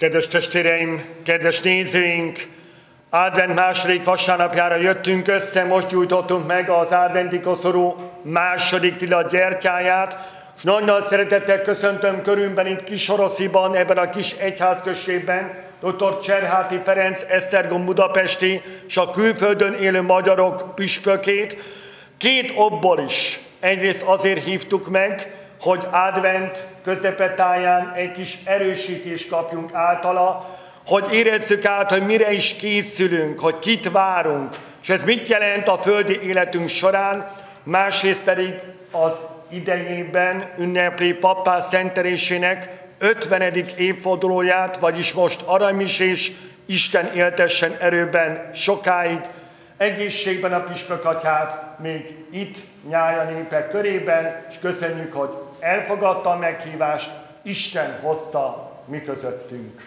Kedves testvéreim, kedves nézőink, advent második vasárnapjára jöttünk össze, most gyújtottunk meg az adventi koszorú második tiszta gyertyáját, és nagy szeretettel köszöntöm körünkben itt Kisorosziban, ebben a kis egyházközségben dr. Cserháti Ferenc Esztergom budapesti és a külföldön élő magyarok püspökét. Két okból is. Egyrészt azért hívtuk meg, hogy advent közepetáján egy kis erősítést kapjunk általa, hogy érezzük át, hogy mire is készülünk, hogy kit várunk, és ez mit jelent a földi életünk során, másrészt pedig az idejében ünnepli pappá szentelésének 50. évfordulóját, vagyis most aranymisés, Isten éltessen erőben sokáig, egészségben a püspökatyát még itt nyája népek körében, és köszönjük, hogy elfogadta a meghívást, Isten hozta mi közöttünk.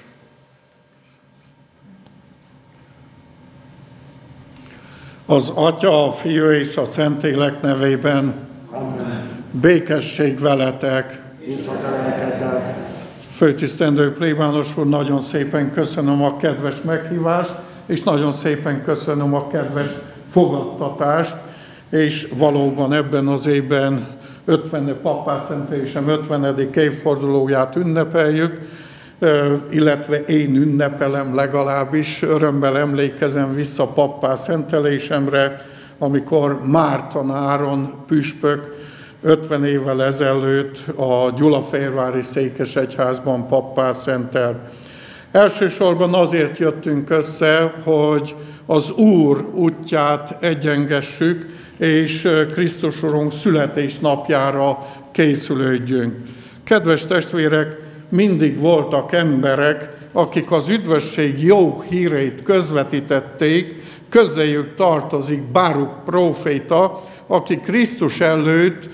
Az Atya, a Fiú és a Szentlélek nevében. Amen. Békesség veletek. És a lelkeddel. Főtisztendő plébános úr, nagyon szépen köszönöm a kedves meghívást, és nagyon szépen köszönöm a kedves fogadtatást, és valóban ebben az évben pappászentelésem 50. évfordulóját ünnepeljük, illetve én ünnepelem legalábbis, örömmel emlékezem vissza pappászentelésemre, amikor Márton Áron püspök 50 évvel ezelőtt a Gyulafehérvári Székesegyházban pappásszentelt. Elsősorban azért jöttünk össze, hogy az Úr útját egyengessük, és Krisztus Urunk születésnapjára készülődjünk. Kedves testvérek, mindig voltak emberek, akik az üdvösség jó hírét közvetítették, közéjük tartozik Báruk próféta, aki Krisztus előtt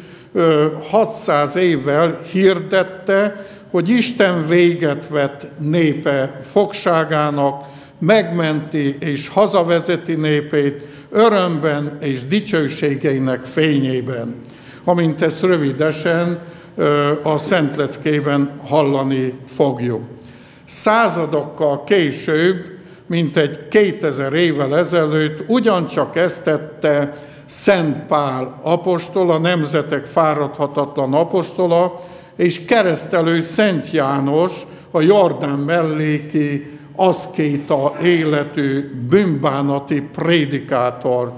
600 évvel hirdette, hogy Isten véget vet népe fogságának, megmenti és hazavezeti népét örömben és dicsőségeinek fényében, amint ezt rövidesen a Szentleckében hallani fogjuk. Századokkal később, mintegy 2000 évvel ezelőtt ugyancsak ezt tette Szent Pál apostol, a nemzetek fáradhatatlan apostola, és keresztelő Szent János, a Jordán melléki aszkéta életű bűnbánati prédikátor.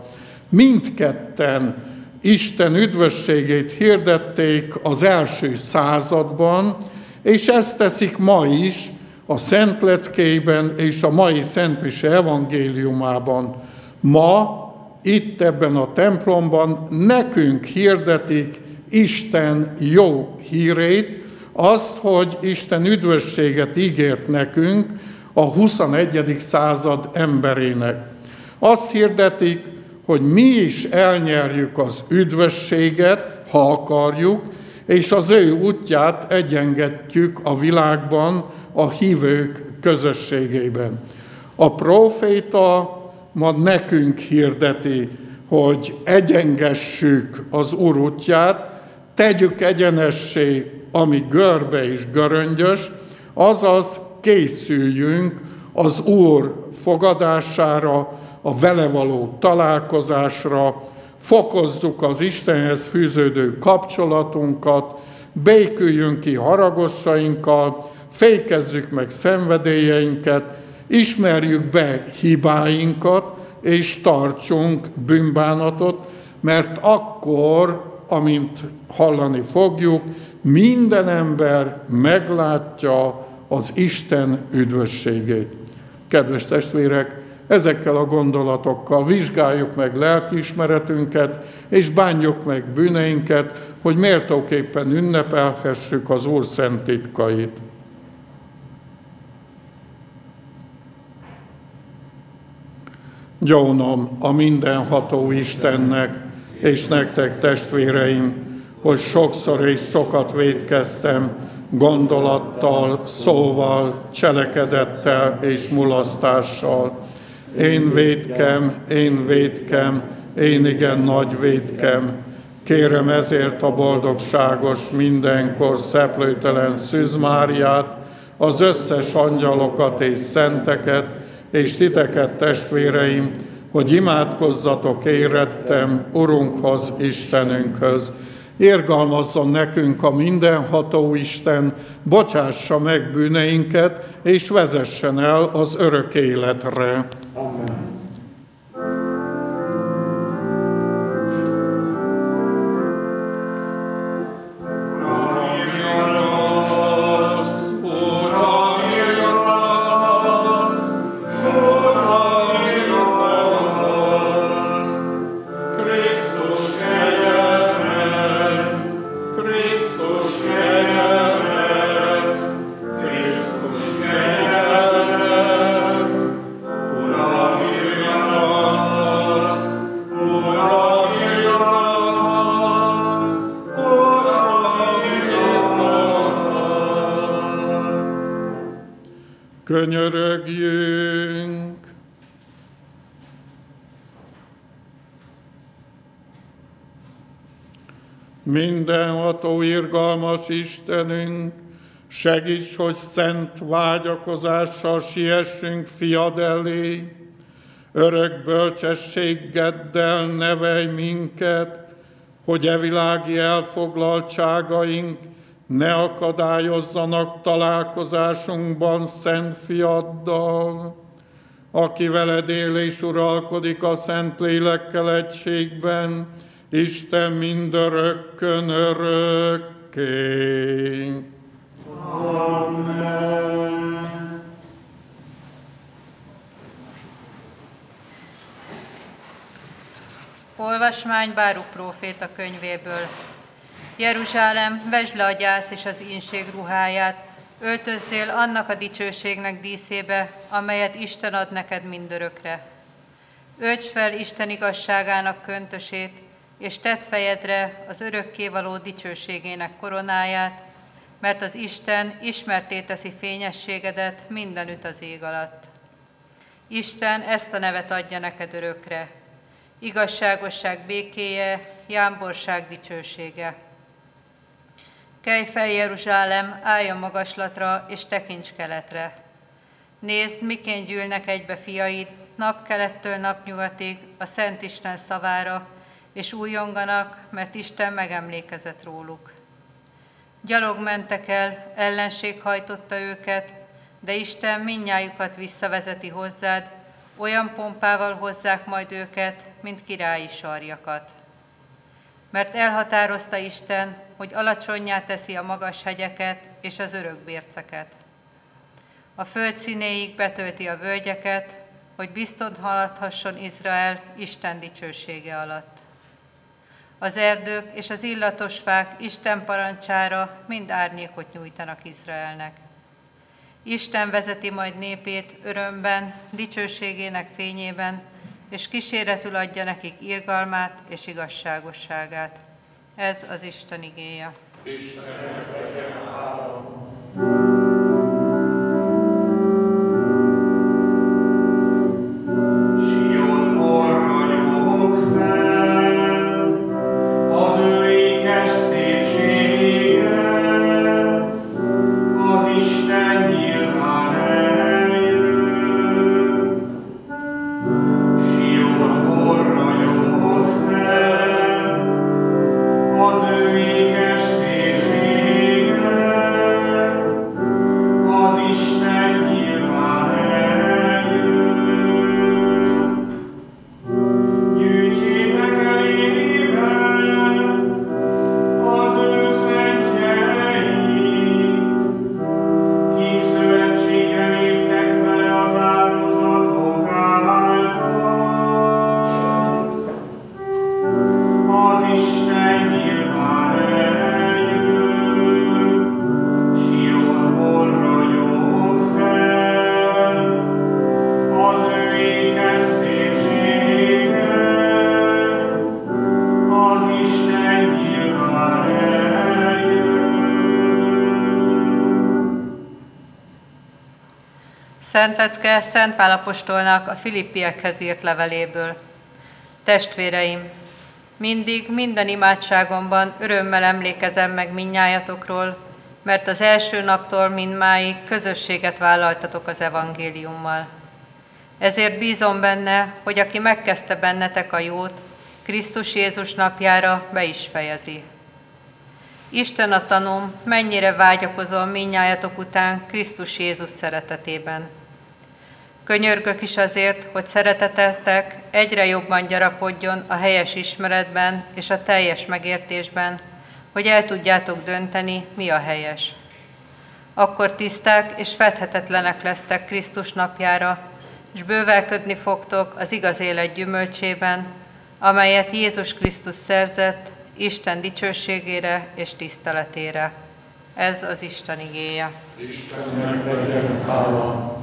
Mindketten Isten üdvösségét hirdették az első században, és ezt teszik ma is a Szentleckében és a mai Szentmise evangéliumában. Ma, itt ebben a templomban nekünk hirdetik Isten jó hírét, azt, hogy Isten üdvösséget ígért nekünk a 21. század emberének. Azt hirdetik, hogy mi is elnyerjük az üdvösséget, ha akarjuk, és az ő útját egyengetjük a világban, a hívők közösségében. A próféta ma nekünk hirdeti, hogy egyengessük az Úr útját, tegyük egyenessé, ami görbe és göröngyös, azaz készüljünk az Úr fogadására, a vele való találkozásra, fokozzuk az Istenhez fűződő kapcsolatunkat, béküljünk ki haragossainkkal, fékezzük meg szenvedélyeinket, ismerjük be hibáinkat, és tartsunk bűnbánatot, mert akkor, amint hallani fogjuk, minden ember meglátja az Isten üdvösségét. Kedves testvérek, ezekkel a gondolatokkal vizsgáljuk meg lelkiismeretünket, és bánjuk meg bűneinket, hogy méltóképpen ünnepelhessük az Úr szent titkait. Gyónom a mindenható Istennek, és nektek, testvéreim, hogy sokszor és sokat vétkeztem, gondolattal, szóval, cselekedettel és mulasztással. Én vétkem, én igen nagy vétkem. Kérem ezért a boldogságos, mindenkor szeplőtelen Szűz Máriát, az összes angyalokat és szenteket, és titeket, testvéreim, hogy imádkozzatok érettem Urunkhoz, Istenünkhöz. Irgalmazzon nekünk a mindenható Isten, bocsássa meg bűneinket, és vezessen el az örök életre. Amen. Könyörögjünk! Mindenható irgalmas Istenünk, segíts, hogy szent vágyakozással siessünk fiad elé, örök bölcsességeddel nevelj minket, hogy e világi elfoglaltságaink ne akadályozzanak találkozásunkban Szent Fiaddal, aki veled él és uralkodik a Szent Lélekkel egységben, Isten mindörökkön örökké. Amen. Olvasmány Báruk próféta könyvéből. Jeruzsálem, vesd le a gyász és az ínség ruháját, öltözzél annak a dicsőségnek díszébe, amelyet Isten ad neked mindörökre. Öltsd fel Isten igazságának köntösét, és tedd fejedre az örökkévaló dicsőségének koronáját, mert az Isten ismertté teszi fényességedet mindenütt az ég alatt. Isten ezt a nevet adja neked örökre. Igazságosság békéje, jámborság dicsősége. Kelj fel, Jeruzsálem, állj a magaslatra, és tekints keletre. Nézd, miként gyűlnek egybe fiaid, napkelettől napnyugatig a Szent Isten szavára, és újonganak, mert Isten megemlékezett róluk. Gyalog mentek el, ellenség hajtotta őket, de Isten mindnyájukat visszavezeti hozzád, olyan pompával hozzák majd őket, mint királyi sarjakat. Mert elhatározta Isten, hogy alacsonnyá teszi a magas hegyeket és az örökbérceket. A föld színéig betölti a völgyeket, hogy bizton haladhasson Izrael Isten dicsősége alatt. Az erdők és az illatos fák Isten parancsára mind árnyékot nyújtanak Izraelnek. Isten vezeti majd népét örömben, dicsőségének fényében, és kíséretül adja nekik irgalmát és igazságosságát. Ez az Isten igéje. Istennek legyen hála. Szent lecke Szent Pál apostolnak a Filippiekhez írt leveléből. Testvéreim, mindig, minden imádságomban örömmel emlékezem meg mindnyájatokról, mert az első naptól mindmáig közösséget vállaltatok az evangéliummal. Ezért bízom benne, hogy aki megkezdte bennetek a jót, Krisztus Jézus napjára be is fejezi. Isten a tanúm, mennyire vágyakozom mindnyájatok után Krisztus Jézus szeretetében. Könyörgök is azért, hogy szeretetetek egyre jobban gyarapodjon a helyes ismeretben és a teljes megértésben, hogy el tudjátok dönteni, mi a helyes. Akkor tiszták és fedhetetlenek lesztek Krisztus napjára, és bővelködni fogtok az igaz élet gyümölcsében, amelyet Jézus Krisztus szerzett Isten dicsőségére és tiszteletére. Ez az Isten igéje. Istennek legyen hála.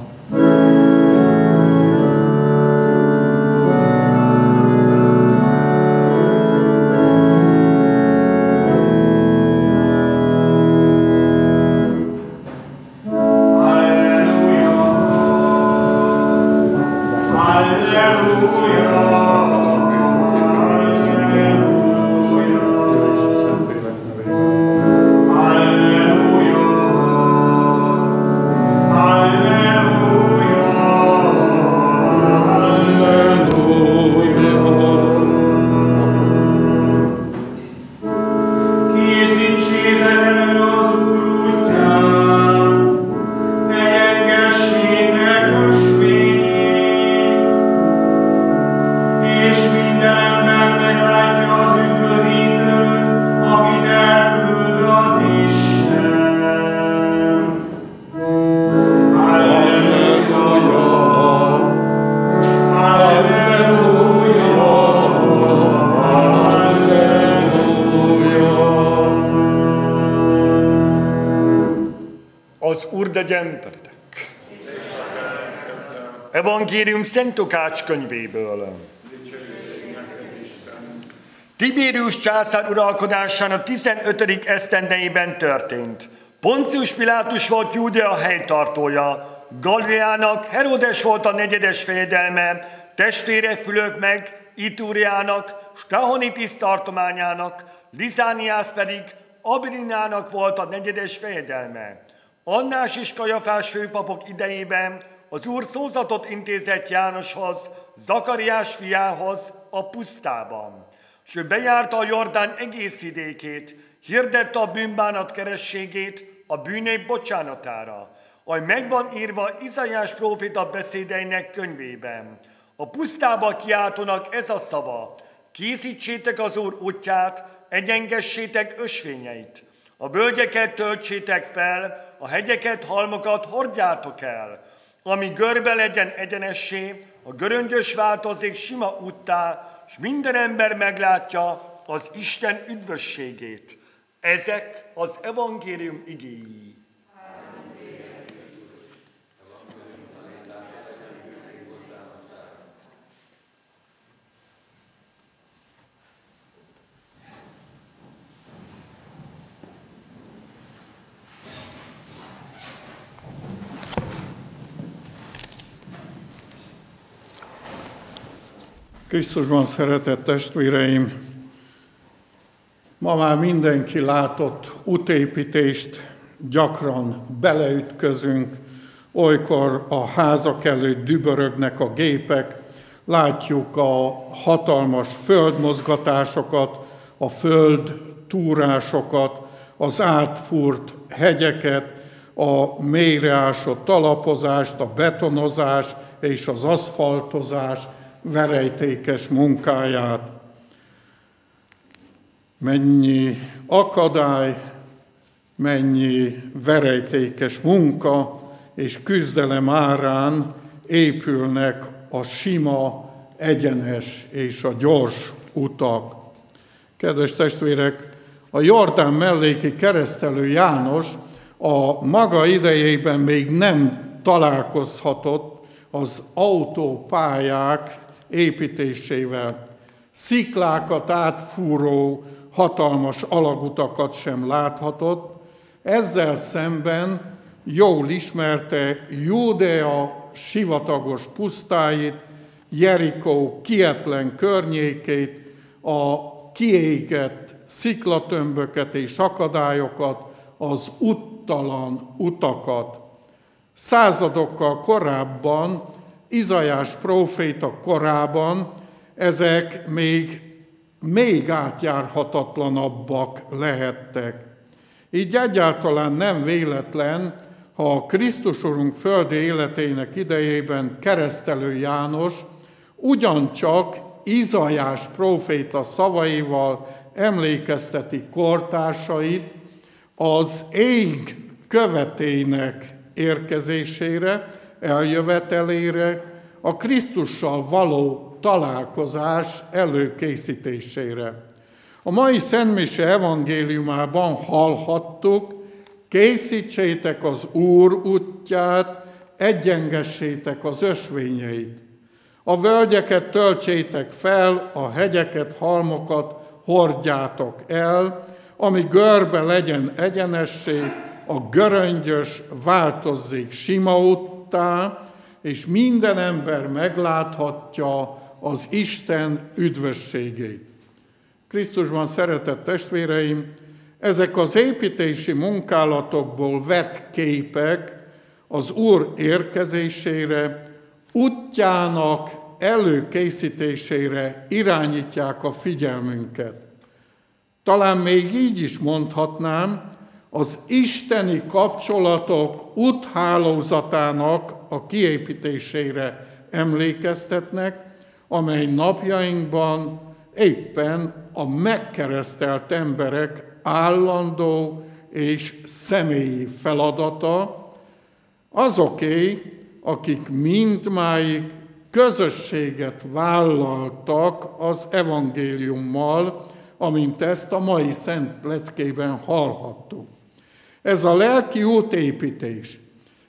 Legyen veletek. Evangélium Szent Lukács könyvéből. Tibérius császár uralkodásának 15. esztendejében történt. Poncius Pilátus volt Júdea helytartója, Galileának Herodes volt a negyedes fejedelme, testvére Fülöp meg Itúriának, Stahonitis tartományának, Lizániász pedig Abilinának volt a negyedes fejedelme. Annás és Kajafás főpapok idejében az Úr szózatot intézett Jánoshoz, Zakariás fiához a pusztában. S ő bejárta a Jordán egész vidékét, hirdette a bűnbánat kerességét a bűnök bocsánatára, ahogy megvan írva Izaiás próféta beszédeinek könyvében. A pusztába kiáltónak ez a szava: készítsétek az Úr útját, egyengessétek ösvényeit. A völgyeket töltsétek fel, a hegyeket, halmokat hordjátok el. Ami görbe legyen egyenessé, a göröngyös változik sima úttá, és minden ember meglátja az Isten üdvösségét. Ezek az evangélium igéi. Krisztusban szeretett testvéreim, ma már mindenki látott útépítést, gyakran beleütközünk, olykor a házak előtt dübörögnek a gépek, látjuk a hatalmas földmozgatásokat, a földtúrásokat, az átfúrt hegyeket, a mélyreásott talapozást, a betonozás és az aszfaltozás verejtékes munkáját. Mennyi akadály, mennyi verejtékes munka és küzdelem árán épülnek a sima, egyenes és a gyors utak. Kedves testvérek, a Jordán melléki keresztelő János a maga idejében még nem találkozhatott az autópályák építésével. Sziklákat átfúró hatalmas alagutakat sem láthatott, ezzel szemben jól ismerte Júdea sivatagos pusztáit, Jerikó kietlen környékét, a kiégett sziklatömböket és akadályokat, az úttalan utakat. Századokkal korábban, Izaiás próféta korában ezek még átjárhatatlanabbak lehettek. Így egyáltalán nem véletlen, ha a Krisztus Urunk földi életének idejében Keresztelő János ugyancsak Izaiás próféta szavaival emlékezteti kortársait az ég követének érkezésére, eljövetelére, a Krisztussal való találkozás előkészítésére. A mai Szentmise evangéliumában hallhattuk, készítsétek az Úr útját, egyengessétek az ösvényeit. A völgyeket töltsétek fel, a hegyeket, halmokat hordjátok el, ami görbe legyen egyenessé, a göröngyös változzék sima úttá, és minden ember megláthatja az Isten üdvösségét. Krisztusban szeretett testvéreim, ezek az építési munkálatokból vett képek az Úr érkezésére, útjának előkészítésére irányítják a figyelmünket. Talán még így is mondhatnám, az isteni kapcsolatok úthálózatának a kiépítésére emlékeztetnek, amely napjainkban éppen a megkeresztelt emberek állandó és személyi feladata, azoké, akik mindmáig közösséget vállaltak az evangéliummal, amint ezt a mai szent leckében hallhattuk. Ez a lelki útépítés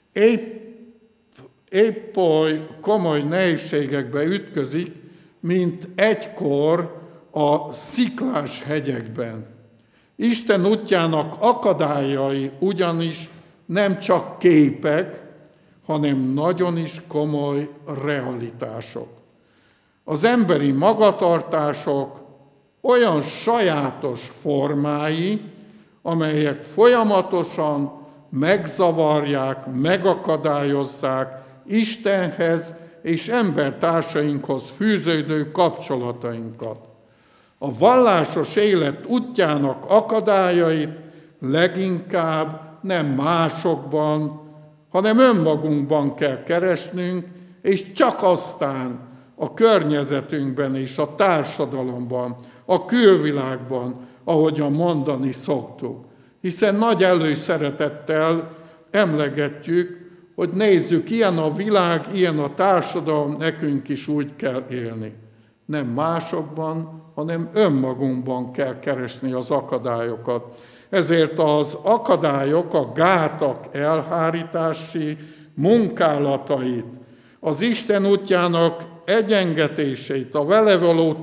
épp oly komoly nehézségekbe ütközik, mint egykor a sziklás hegyekben. Isten útjának akadályai ugyanis nem csak képek, hanem nagyon is komoly realitások. Az emberi magatartások olyan sajátos formái, amelyek folyamatosan megzavarják, megakadályozzák Istenhez és embertársainkhoz fűződő kapcsolatainkat. A vallásos élet útjának akadályait leginkább nem másokban, hanem önmagunkban kell keresnünk, és csak aztán a környezetünkben és a társadalomban, a külvilágban, ahogyan mondani szoktuk. Hiszen nagy előszeretettel emlegetjük, hogy nézzük, ilyen a világ, ilyen a társadalom, nekünk is úgy kell élni. Nem másokban, hanem önmagunkban kell keresni az akadályokat. Ezért az akadályok, a gátak elhárítási munkálatait, az Isten útjának egyengetését, a vele való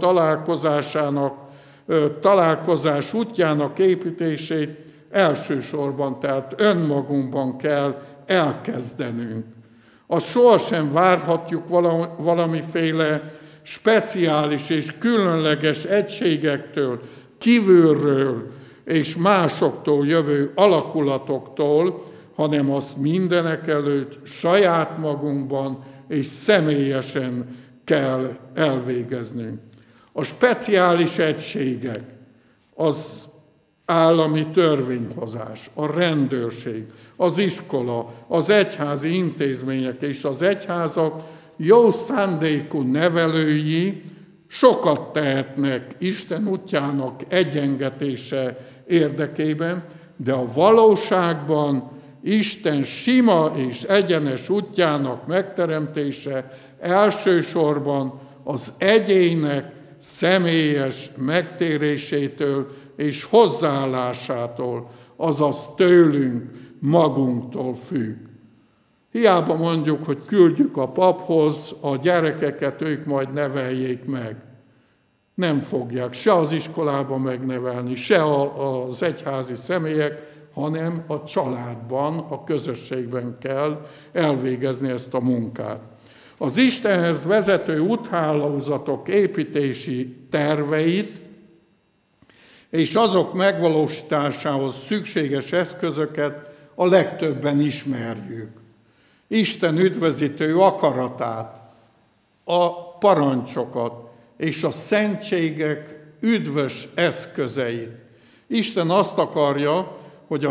találkozás útjának építését elsősorban, tehát önmagunkban kell elkezdenünk. Azt sohasem várhatjuk valamiféle speciális és különleges egységektől, kívülről és másoktól jövő alakulatoktól, hanem azt mindenekelőtt saját magunkban és személyesen kell elvégeznünk. A speciális egységek, az állami törvényhozás, a rendőrség, az iskola, az egyházi intézmények és az egyházak jó szándékú nevelői sokat tehetnek Isten útjának egyengetése érdekében, de a valóságban Isten sima és egyenes útjának megteremtése elsősorban az egyének személyes megtérésétől és hozzáállásától, azaz tőlünk, magunktól függ. Hiába mondjuk, hogy küldjük a paphoz a gyerekeket, ők majd neveljék meg. Nem fogják se az iskolában megnevelni, se az egyházi személyek, hanem a családban, a közösségben kell elvégezni ezt a munkát. Az Istenhez vezető úthálózatok építési terveit és azok megvalósításához szükséges eszközöket a legtöbben ismerjük. Isten üdvözítő akaratát, a parancsokat és a szentségek üdvös eszközeit. Isten azt akarja, hogy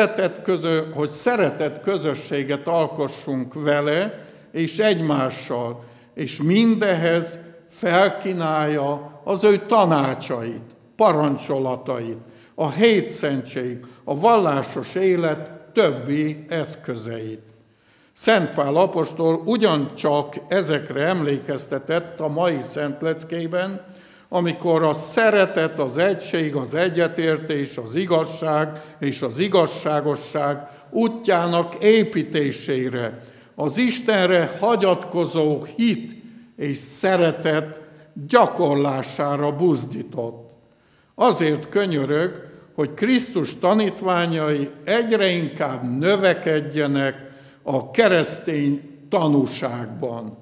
szeretett közösséget alkossunk vele és egymással, és mindehez felkínálja az ő tanácsait, parancsolatait, a hétszentség, a vallásos élet többi eszközeit. Szent Pál apostol ugyancsak ezekre emlékeztetett a mai szentleckében, amikor a szeretet, az egység, az egyetértés, az igazság és az igazságosság útjának építésére, az Istenre hagyatkozó hit és szeretet gyakorlására buzdított. Azért könyörög, hogy Krisztus tanítványai egyre inkább növekedjenek a keresztény tanúságban,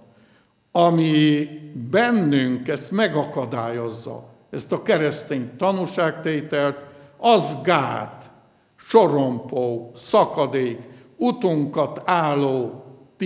ami bennünk ezt megakadályozza, ezt a keresztény tanúságtételt, az gát, sorompó, szakadék, utunkat álló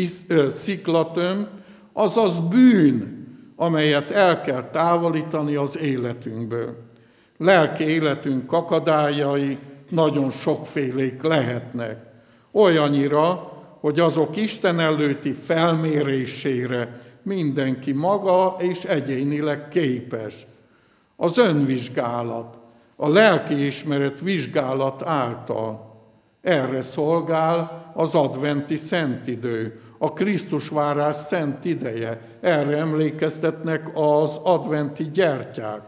sziklatömb, azaz bűn, amelyet el kell távolítani az életünkből. Lelki életünk akadályai nagyon sokfélék lehetnek, olyannyira, hogy azok Isten előtti felmérésére mindenki maga és egyénileg képes. Az önvizsgálat, a lelkiismeret vizsgálat által erre szolgál az adventi szentidő, a Krisztusvárás szent ideje. Erre emlékeztetnek az adventi gyertyák.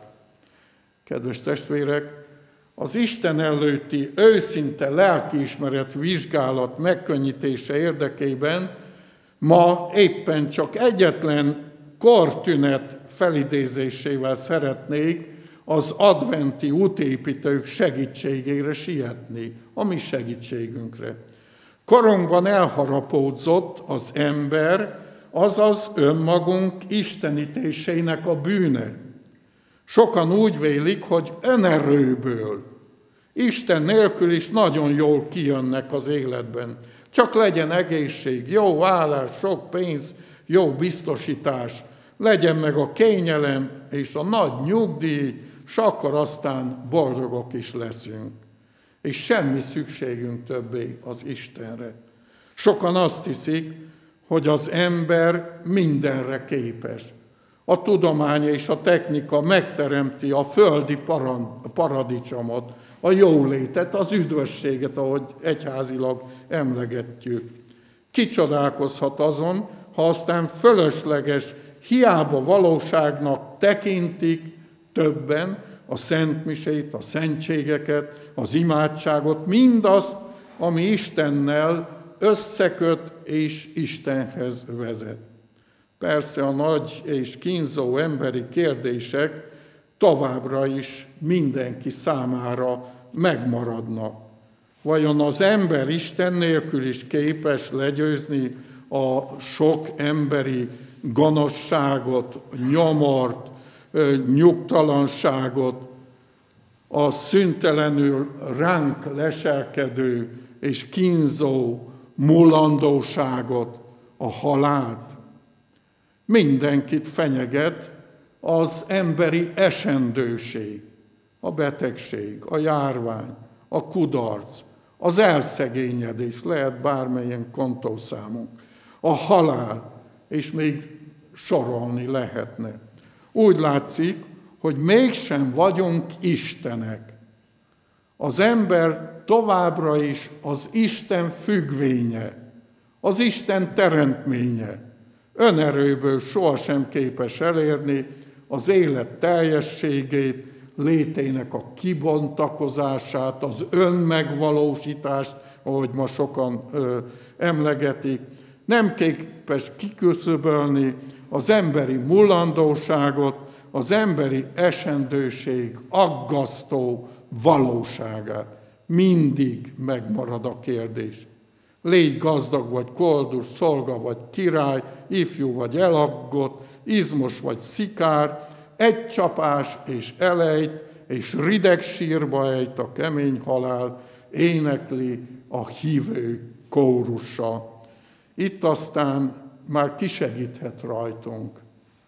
Kedves testvérek, az Isten előtti őszinte lelkiismeret vizsgálat megkönnyítése érdekében ma éppen csak egyetlen kortünet felidézésével szeretnék az adventi útépítők segítségére sietni, a mi segítségünkre. Korunkban elharapódzott az ember, azaz önmagunk istenítésének a bűne. Sokan úgy vélik, hogy önerőből, Isten nélkül is nagyon jól kijönnek az életben. Csak legyen egészség, jó állás, sok pénz, jó biztosítás, legyen meg a kényelem és a nagy nyugdíj, s akkor aztán boldogok is leszünk. És semmi szükségünk többé az Istenre. Sokan azt hiszik, hogy az ember mindenre képes. A tudomány és a technika megteremti a földi paradicsomot, a jólétet, az üdvösséget, ahogy egyházilag emlegetjük. Ki csodálkozhat azon, ha aztán fölösleges, hiába valóságnak tekintik többen a szentmisét, a szentségeket, az imádságot, mindazt, ami Istennel összeköt és Istenhez vezet. Persze a nagy és kínzó emberi kérdések továbbra is mindenki számára megmaradnak. Vajon az ember Isten nélkül is képes legyőzni a sok emberi gonoszságot, nyomort, nyugtalanságot, a szüntelenül ránk leselkedő és kínzó mulandóságot, a halált? Mindenkit fenyeget az emberi esendőség, a betegség, a járvány, a kudarc, az elszegényedés, lehet bármilyen kontószámunk, a halál, és még sorolni lehetne. Úgy látszik, hogy mégsem vagyunk istenek. Az ember továbbra is az Isten függvénye, az Isten teremtménye. Önerőből sohasem képes elérni az élet teljességét, létének a kibontakozását, az önmegvalósítást, ahogy ma sokan emlegetik. Nem képes kiküszöbölni az emberi mulandóságot, az emberi esendőség aggasztó valóságát. Mindig megmarad a kérdés. Légy gazdag vagy koldus, szolga vagy király, ifjú vagy elaggott, izmos vagy szikár, egy csapás és elejt, és rideg sírba ejt a kemény halál, énekli a hívő kórusa. Itt aztán már kisegíthet rajtunk,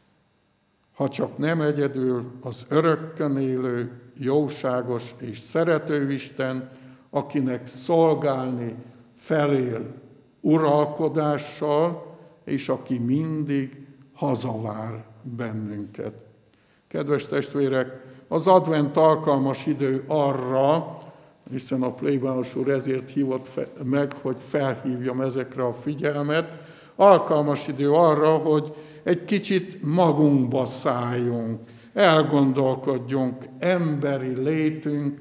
ha csak nem egyedül az örökkön élő, jóságos és szerető Isten, akinek szolgálni felél uralkodással, és aki mindig hazavár bennünket. Kedves testvérek, az advent alkalmas idő arra, hiszen a plébános úr ezért hívott meg, hogy felhívjam ezekre a figyelmet, alkalmas idő arra, hogy egy kicsit magunkba szálljunk, elgondolkodjunk emberi létünk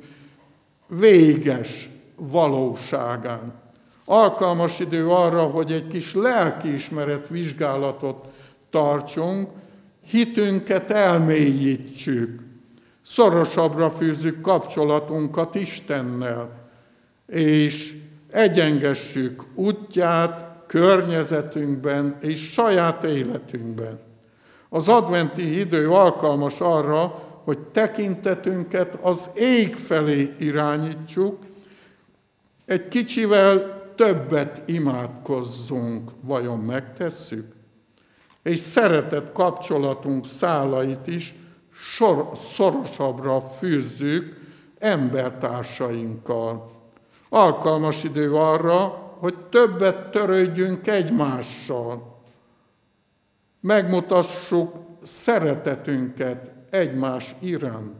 véges valóságán. Alkalmas idő arra, hogy egy kis lelkiismeret vizsgálatot tartsunk, hitünket elmélyítsük, szorosabbra fűzzük kapcsolatunkat Istennel, és egyengessük útját környezetünkben és saját életünkben. Az adventi idő alkalmas arra, hogy tekintetünket az ég felé irányítsuk, egy kicsivel többet imádkozzunk, vajon megtesszük? És szeretett kapcsolatunk szálait is szorosabbra fűzzük embertársainkkal. Alkalmas idő arra, hogy többet törődjünk egymással. Megmutassuk szeretetünket egymás iránt.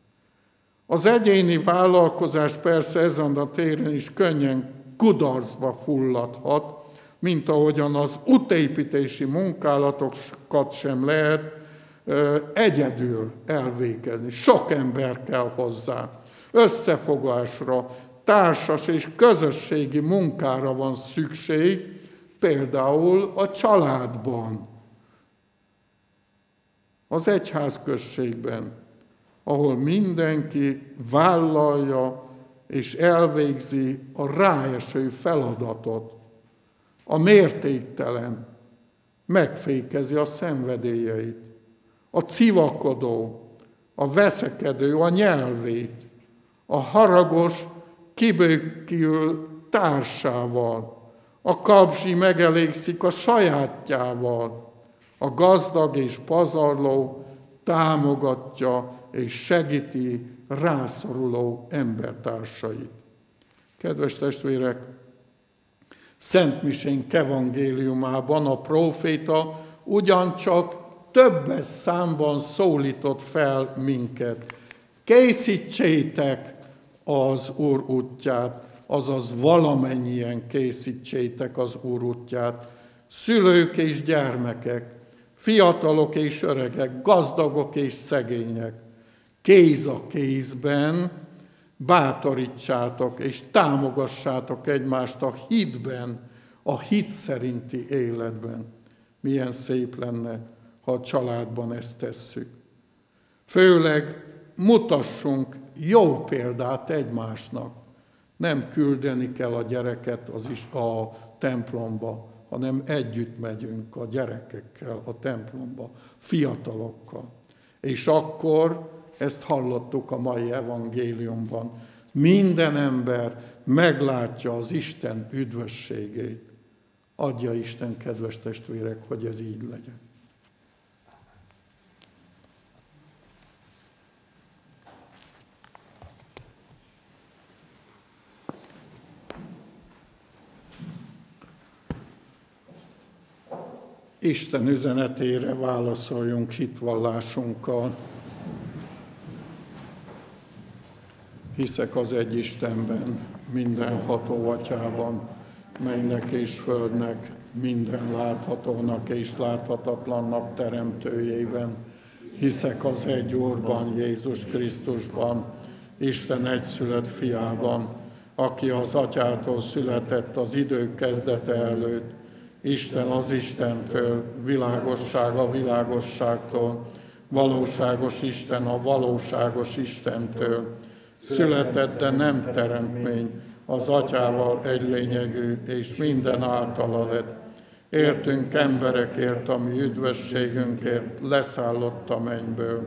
Az egyéni vállalkozás persze ezen a téren is könnyen kudarcba fulladhat, mint ahogyan az útépítési munkálatokat sem lehet egyedül elvégezni. Sok ember kell hozzá. Összefogásra, társas és közösségi munkára van szükség, például a családban, az egyházközségben, ahol mindenki vállalja és elvégzi a ráeső feladatot. A mértéktelen megfékezi a szenvedélyeit, a civakodó, a veszekedő a nyelvét, a haragos kibékül társával, a kapzsi megelégszik a sajátjával, a gazdag és pazarló támogatja és segíti rászoruló embertársait. Kedves testvérek, Szentmisénk evangéliumában a próféta ugyancsak többes számban szólított fel minket. Készítsétek az Úr útját, azaz valamennyien készítsétek az Úr útját, szülők és gyermekek, fiatalok és öregek, gazdagok és szegények, kéz a kézben bátorítsátok és támogassátok egymást a hitben, a hit szerinti életben. Milyen szép lenne, ha a családban ezt tesszük. Főleg mutassunk jó példát egymásnak. Nem küldeni kell a gyereket a templomba, hanem együtt megyünk a gyerekekkel a templomba, fiatalokkal. És akkor, ezt hallottuk a mai evangéliumban, minden ember meglátja az Isten üdvösségét. Adja Isten, kedves testvérek, hogy ez így legyen. Isten üzenetére válaszoljunk hitvallásunkkal. Hiszek az egy Istenben, mindenható Atyában, mennek és földnek, minden láthatónak és láthatatlannak teremtőjében. Hiszek az egy Úrban, Jézus Krisztusban, Isten egyszülött fiában, aki az Atyától született az idők kezdete előtt, Isten az Istentől, világosság a világosságtól, valóságos Isten a valóságos Istentől, született, de nem teremtmény, az Atyával egylényegű, és minden általa lett. Értünk emberekért, ami üdvösségünkért leszállott a mennyből.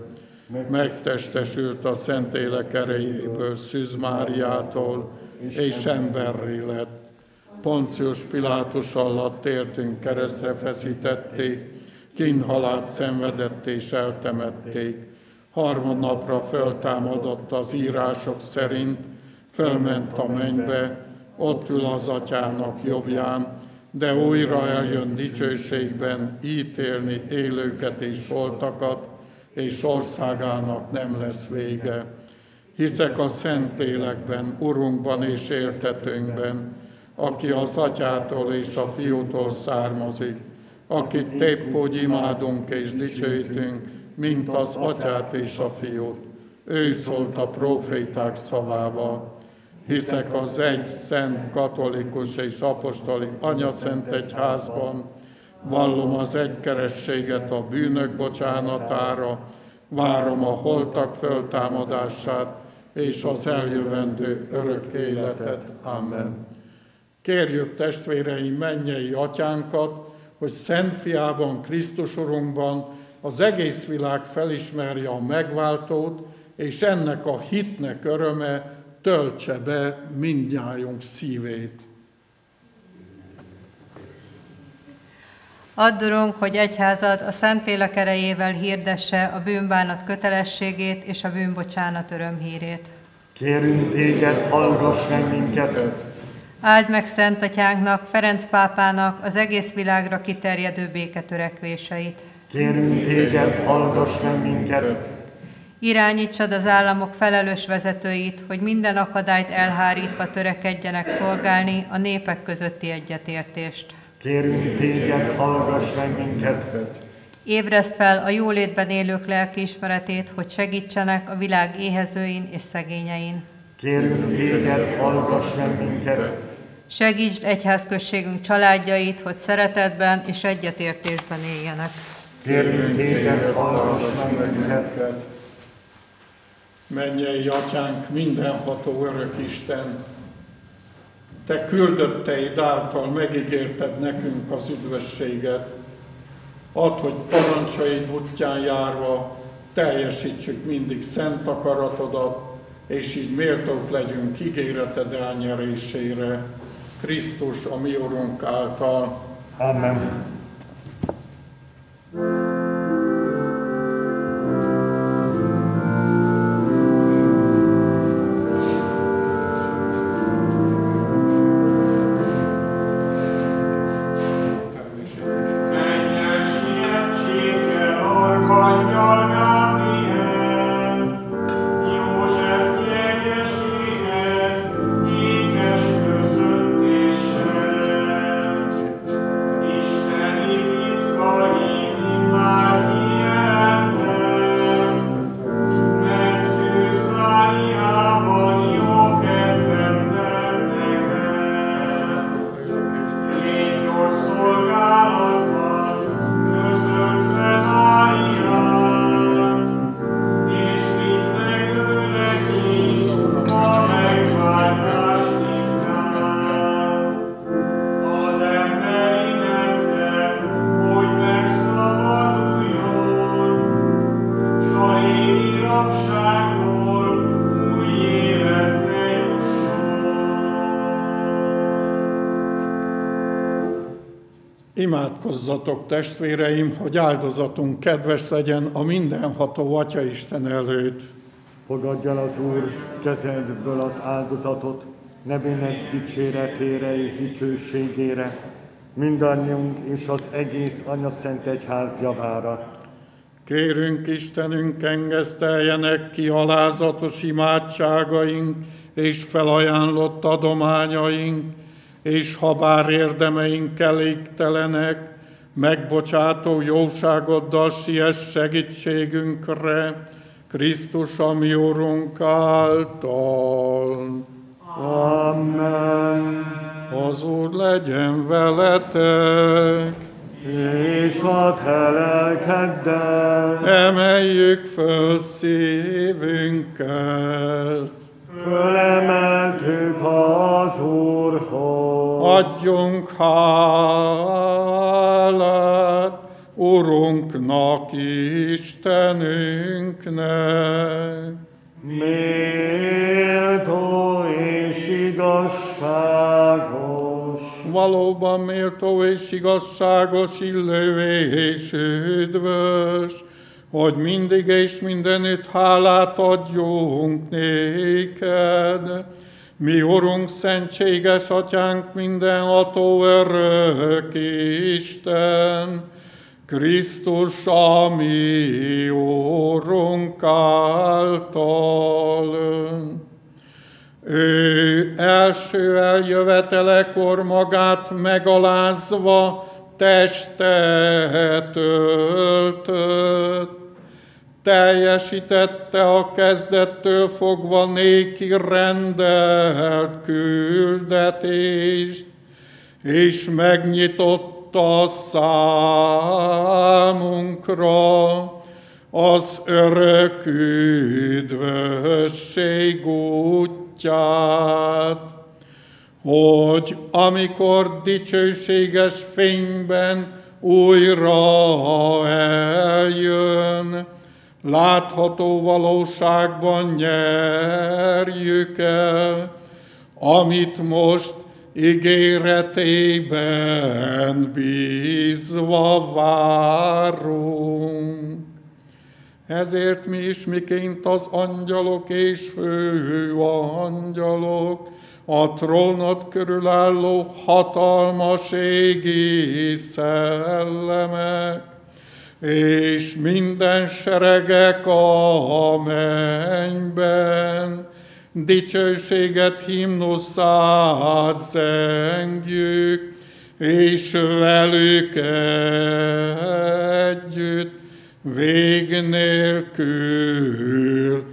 megtestesült a Szentlélek erejéből Szűz Máriától, és emberré lett. Poncius Pilátus alatt értünk, keresztre feszítették, kínhalált szenvedett és eltemették. Harmadnapra föltámadott az írások szerint, fölment a mennybe, ott ül az Atyának jobbján, de újra eljön dicsőségben ítélni élőket és holtakat, és országának nem lesz vége. Hiszek a Szentlélekben, Urunkban és éltetőnkben, aki az Atyától és a Fiútól származik, akit épp úgy imádunk és dicsőítünk, mint az Atyát és a Fiút. Ő szólt a próféták szavával. Hiszek az egy szent, katolikus és apostoli anyaszent egyházban, vallom az egykerességet a bűnök bocsánatára, várom a holtak föltámadását és az eljövendő örök életet. Amen. Kérjük testvéreim mennyei Atyánkat, hogy Szent Fiában, Krisztus Urunkban az egész világ felismerje a megváltót, és ennek a hitnek öröme töltse be mindnyájunk szívét. Add, Urunk, hogy egyházad a Szentlélek erejével hirdesse a bűnbánat kötelességét és a bűnbocsánat örömhírét. Kérünk téged, hallgass meg minket! Áld meg Szent Atyánknak, Ferenc pápának az egész világra kiterjedő béketörekvéseit. Kérünk téged, hallgass meg minket! Irányítsad az államok felelős vezetőit, hogy minden akadályt elhárítva törekedjenek szolgálni a népek közötti egyetértést. Kérünk téged, hallgass meg minket! Ébreszd fel a jólétben élők lelkiismeretét, hogy segítsenek a világ éhezőin és szegényein. Kérünk téged, hallgass meg minket! Segítsd egyházközségünk családjait, hogy szeretetben és egyetértésben éljenek. Kérünk téged, hallgass meg minket! Mennyei Atyánk, mindenható örök Isten, Te küldötteid által megígérted nekünk az üdvösséget. Add, hogy parancsaid útján járva teljesítsük mindig szent akaratodat, és így méltók legyünk ígéreted elnyerésére. Krisztus, a mi Urunk által. Amen. Imádkozzatok, testvéreim, hogy áldozatunk kedves legyen a mindenható Atyaisten előtt. Fogadj el az Úr kezedből az áldozatot, nevének dicséretére és dicsőségére, mindannyiunk és az egész Anyaszent Egyház javára. Kérünk Istenünk, engeszteljenek ki alázatos imádságaink és felajánlott adományaink, és ha bár érdemeink elégtelenek, megbocsátó jóságoddal siess segítségünkre, Krisztus, a mi Urunk által. Amen. Az Úr legyen veletek, és a te lelkeddel. emeljük föl szívünket. Fölemeltük az Úrhoz. Adjunk hálát Urunknak, Istenünknek. Méltó és igazságos. Valóban méltó és igazságos, illő és üdvös, hogy mindig és mindenütt hálát adjunk néked. Mi, Urunk, szentséges Atyánk, mindenható örök Isten, Krisztus, a mi Urunk által. Ő első eljövetelekor magát megalázva testet öltött, teljesítette a kezdettől fogva néki rendelt küldetést, és megnyitotta számunkra az örök üdvösség útját, hogy amikor dicsőséges fényben újra eljön, látható valóságban nyerjük el, amit most ígéretében bízva várunk. Ezért mi is, miként az angyalok és főangyalok, a trónod körül álló hatalmas égi szellemek, és minden seregek a mennyben, dicsőséget himnuszát zengjük, és velük együtt vég nélkül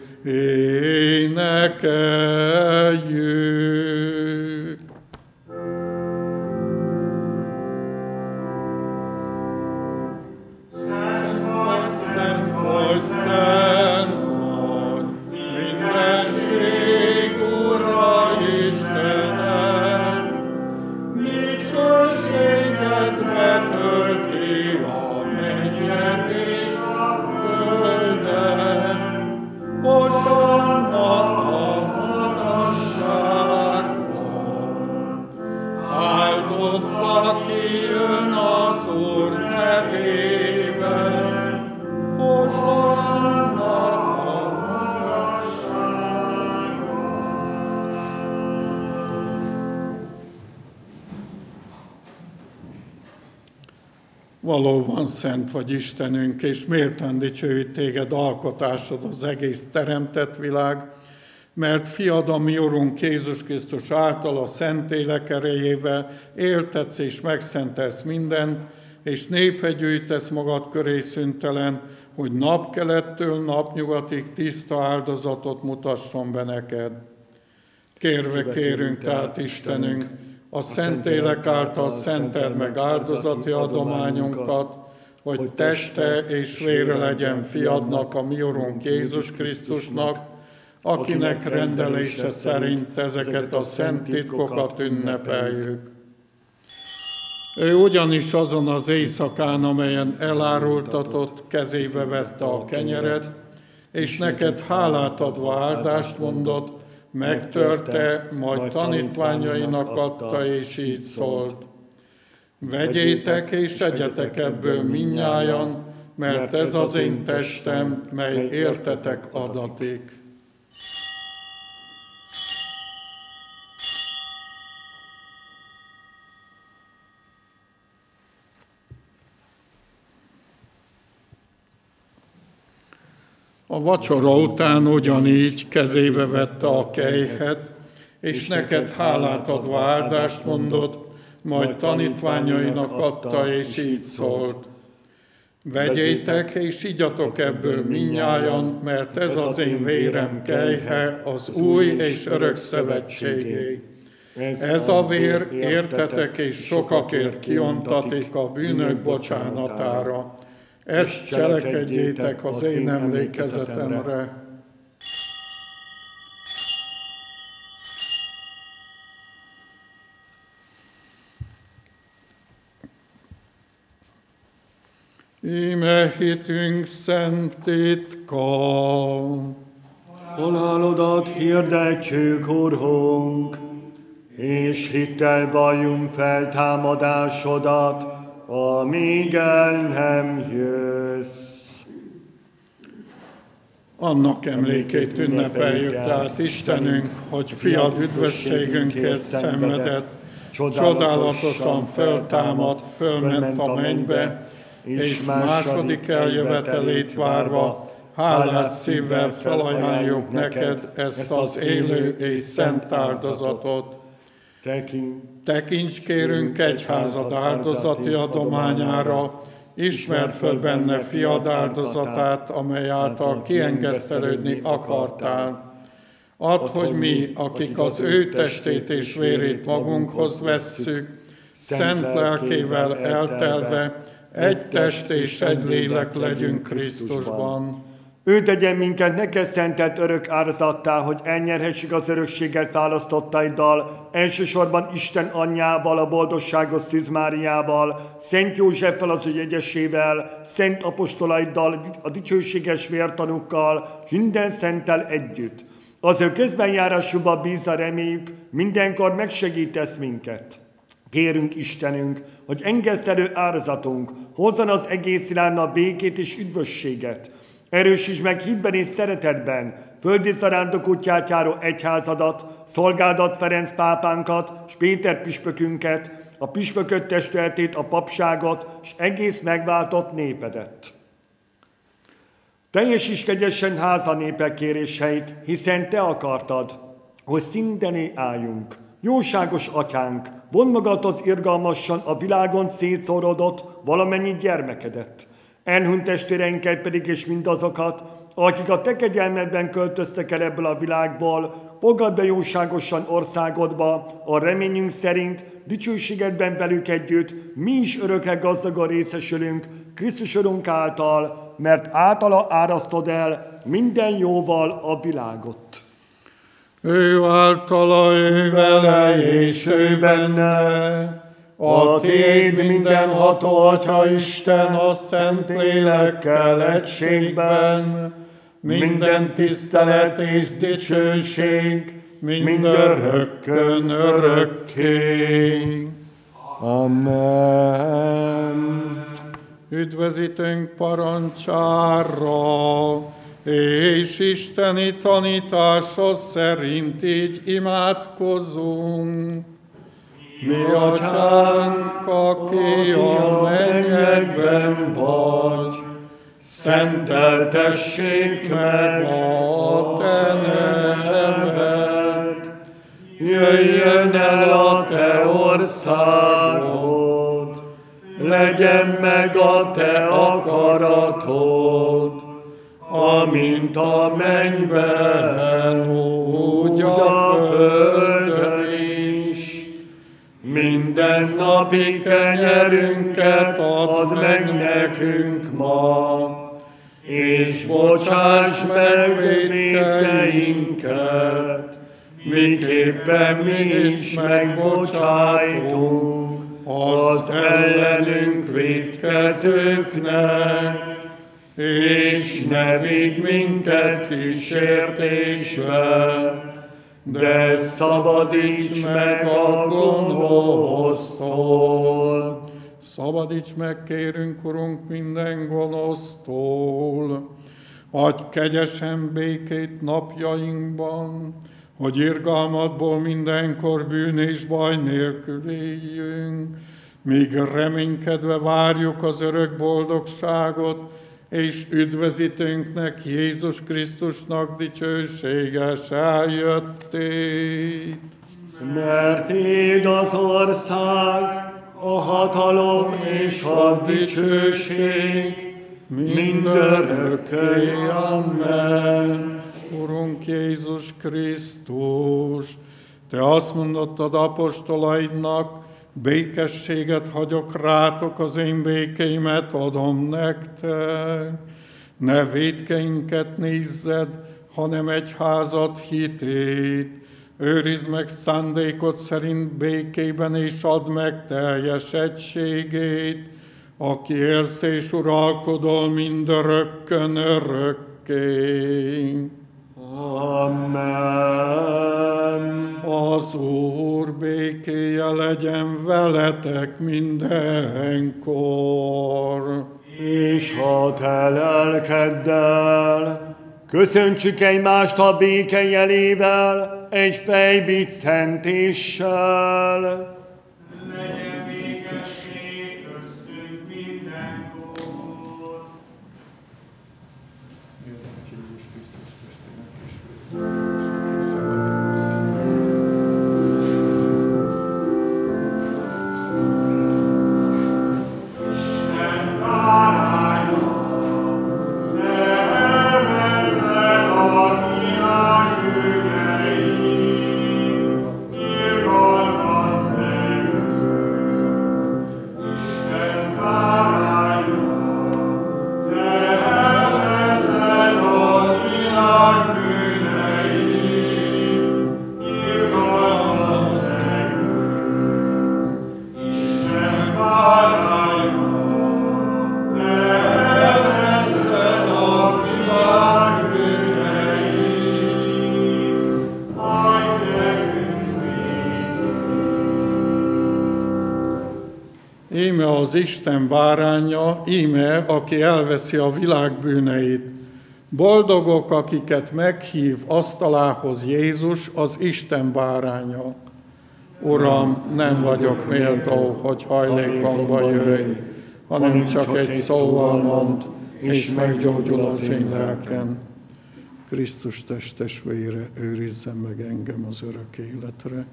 énekeljük. Valóban szent vagy Istenünk, és méltán dicsőít téged alkotásod az egész teremtett világ, mert fiad, a mi Urunk Jézus Krisztus által a Szentlélek erejével éltetsz és megszentelsz mindent, és néphez gyűjtesz magad köré szüntelen, hogy napkelettől napnyugatig tiszta áldozatot mutasson be neked. Kérve kérünk tehát, Istenünk, a Szentlélek által szenteld meg áldozati adományunkat, hogy teste és vére legyen fiadnak, a mi Urunk Jézus Krisztusnak, akinek rendelése szerint ezeket a szent titkokat ünnepeljük. Ő ugyanis azon az éjszakán, amelyen elárultatott, kezébe vette a kenyeret, és neked hálát adva áldást mondott, megtörte, majd tanítványainak adta, és így szólt: vegyétek és egyetek ebből mindnyájan, mert ez az én testem, mely értetek adatik. A vacsora után ugyanígy kezébe vette a kejhet, és neked hálát adva áldást mondott, majd tanítványainak adta, és így szólt: vegyétek és igyatok ebből mindnyájan, mert ez az én vérem kejhe, az új és örök szövetségé. Ez a vér értetek és sokakért kiontatik a bűnök bocsánatára. Ezt cselekedjétek az én emlékezetemre. Íme hitünk szent titka. Halálodat hirdetjük, Urunk, és hittel valljunk feltámadásodat, amíg el nem jössz. Annak emlékét ünnepeljük, tehát Istenünk, hogy fiad üdvösségünkért szenvedett, csodálatosan föltámadt, fölment a mennybe, és második eljövetelét várva, hálás szívvel felajánljuk neked ezt az élő és szent áldozatot. Tekints kérünk egyházad áldozati adományára, ismerd föl benne fiad áldozatát, amely által kiengesztelődni akartál. Add, hogy mi, akik az ő testét és vérét magunkhoz vesszük, szent lelkével eltelve, egy test és egy lélek legyünk Krisztusban. Ő tegyen minket neked szentelt örök áldozattá, hogy elnyerhessük az örökséget választottaiddal, elsősorban Isten anyjával, a boldogságos Szűz Máriával, Szent Józseffel az ő jegyesével, szent apostolaiddal, a dicsőséges vértanukkal, és minden szenttel együtt. Az ő közbenjárásúba bízva reméljük, mindenkor megsegítesz minket. Kérünk Istenünk, hogy engesztelő áldozatunk hozzon az egész iránna békét és üdvösséget. Erősítsd meg hitben és szeretetben földi zarándok útját járó egyházadat, szolgádat Ferenc pápánkat, és Péter püspökünket, a püspökök testületét, a papságot, és egész megváltott népedet. Teljesíts kegyesen háza népek kéréseit, hiszen te akartad, hogy szintené álljunk. Jóságos atyánk, vondd magadhoz irgalmasan a világon szétszórodott valamennyi gyermekedet. Elhunyt testvéreinket pedig és mindazokat, akik a te kegyelmedben költöztek el ebből a világból, fogadd be jóságosan országodba, a reményünk szerint dicsőségedben velük együtt, mi is örökre gazdagon részesülünk Krisztus Urunk által, mert általa árasztod el minden jóval a világot. Ő általa, ő vele és ő benne, a Téd mindenható Atya Isten a Szent Lélekkel egységben, minden tisztelet és dicsőség, mindörökkön örökké. Amen. Üdvözítünk parancsára, és isteni tanítása szerint így imádkozunk. Mi atyánk, aki a mennyekben vagy, szenteltessék meg a te neved. Jöjjön el a te országod, legyen meg a te akaratod, amint a mennyben, úgy a földön is. Minden napi kenyerünket add meg nekünk ma, és bocsáss meg vétkeinket, miképpen mi is megbocsájtunk az ellenünk vétkezőknek, és ne vigy minket kísértésbe, de szabadíts meg a gonosztól. Szabadíts meg, kérünk, Urunk, minden gonosztól. Adj kegyesen békét napjainkban, hogy irgalmadból mindenkor bűn és baj nélkül éljünk, míg reménykedve várjuk az örök boldogságot, és üdvözítőnknek, Jézus Krisztusnak dicsőséges eljöttét. Mert Téd az ország, a hatalom és a dicsőség mindörökké. Amen. Urunk Jézus Krisztus, Te azt mondottad apostolaidnak, békességet hagyok rátok, az én békéimet adom nektek. Ne vétkeinket nézzed, hanem egyházad hitét. Őrizd meg szándékod szerint békében, és add meg teljes egységét, aki élsz és uralkodol mindörökkön örökké. Amen. Az Úr békéje legyen veletek mindenkor. És a te lelkeddel. Köszöntsük egymást a béke jelével, egy fejbiccentéssel. Legyen békesség köztünk mindenkor. Jézus Krisztus testének és Íme az Isten báránya, íme, aki elveszi a világ bűneit. Boldogok, akiket meghív asztalához Jézus, az Isten báránya. Uram, nem vagyok méltó, hogy hajlékomba jöjj, hanem csak egy szóval mondd, és meggyógyul az én lelkem. Krisztus testes vére őrizzen meg engem az örök életre.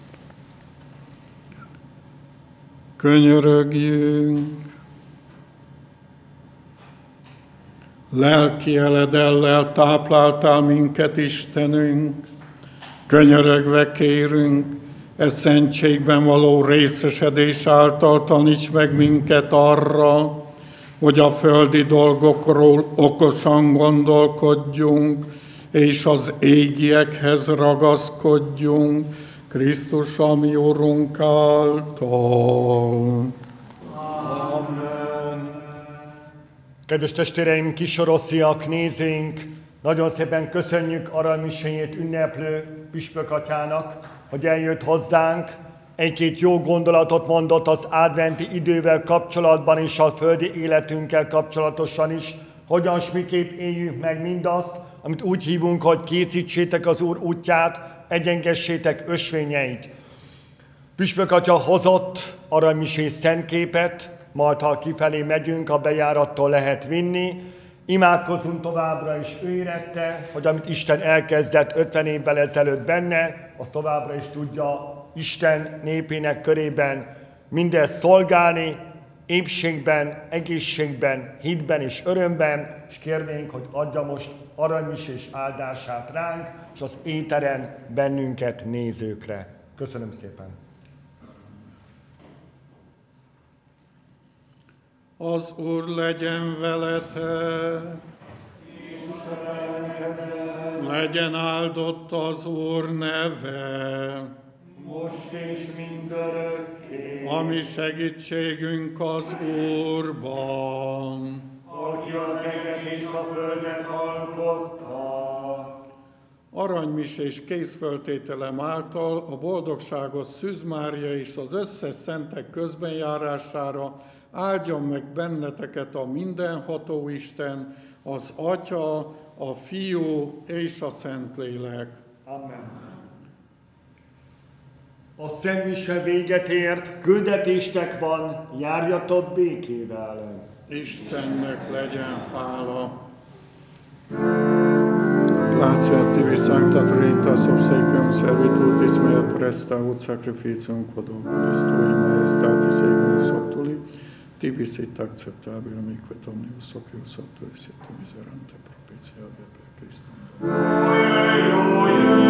Könyörögjünk! Lelki eledellel tápláltál minket, Istenünk, könyörögve kérünk, e szentségben való részesedés által taníts meg minket arra, hogy a földi dolgokról okosan gondolkodjunk, és az égiekhez ragaszkodjunk, Krisztus, a mi Urunk által. Amen. Kedves testvéreim, kisorossziak, nézőink, nagyon szépen köszönjük aranymisséjét ünneplő Püspök atyának, hogy eljött hozzánk, egy-két jó gondolatot mondott az adventi idővel kapcsolatban és a földi életünkkel kapcsolatosan is, hogyan s miképp éljük meg mindazt, amit úgy hívunk, hogy készítsétek az Úr útját, egyengessétek ösvényeit. Püspök atya hozott aranymisés szentképet, majd ha kifelé megyünk, a bejárattól lehet vinni. Imádkozzunk továbbra is ő érette, hogy amit Isten elkezdett 50 évvel ezelőtt benne, az továbbra is tudja Isten népének körében mindezt szolgálni, épségben, egészségben, hitben és örömben, és kérnénk, hogy adja most aranymisés áldását ránk, és az éteren bennünket nézőkre. Köszönöm szépen! Az Úr legyen veletek, legyen áldott az Úr neve, most és mindörökké, a mi segítségünk az Úrban. aki az eget és a földet alkotta. Aranymisés készföltételem által a boldogságos Szűz Mária és az összes szentek közbenjárására áldjon meg benneteket a mindenható Isten, az Atya, a Fiú és a Szentlélek. Amen. A szentmise véget ért, küldetéstek van, járjatok békével. Istennek legyen hála. Grazie tibi Sancta Trinitas obsequium servitutis mea presta ut sacrificium quod oculis tui maestatis egumus octuli, tibi sit acceptabilum iquet omnibus socius octulis et miserante propitia per Christum.